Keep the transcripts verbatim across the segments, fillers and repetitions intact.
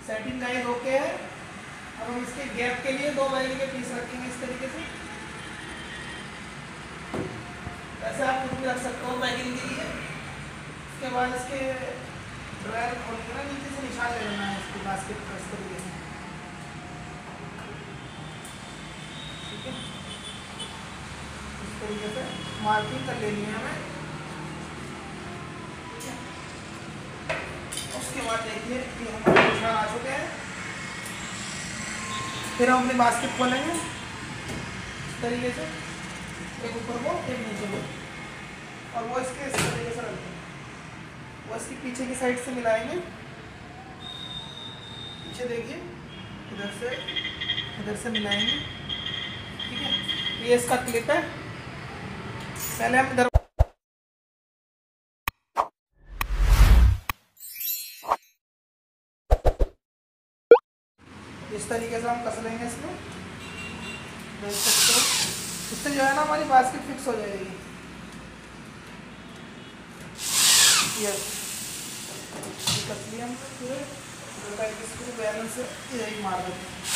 Setting guys okay है। अब हम इसके गैप के लिए दो बैगिंग के पीस रखेंगे इस तरीके से। ऐसे आप कुछ भी रख सकते हो बैगिंग के लिए। उसके बाद इसके ड्रायर खोल के ना नीचे से निशान ले लेना है इसकी बास्केट पर इस तरीके से, ठीक है। इस तरीके से मार्किंग कर लेनी है हमें, ठीक है। उसके बाद देखिए कि हमारे निशान आ चुके हैं। फिर हम अपनी बास्केट खोलेंगे इस तरीके से, एक ऊपर को एक नीचे को, और वो इसके इस तरीके से रखेंगे। वो इसकी पीछे की साइड से मिलाएंगे, पीछे देखिए इधर से इधर से मिलाएंगे, ठीक है। ये इसका क्लिप है। पहले हम इधर इस तरीके से हम कस लेंगे इसमें, देख सकते हो। इससे जो है ना हमारी बास्केट फिक्स हो जाएगी। यस, कस लिया हमने पूरे स्क्रू बैलेंस से यही मार देते हैं।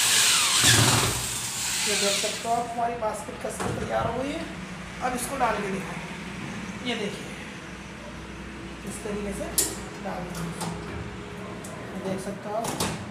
ये देख सकते हो आप हमारी बास्केट कस के तैयार हो गई है। अब इसको डाल के दिखाएं। ये देखिए इस तरीके से डाल देंगे, देख सकते हो आप।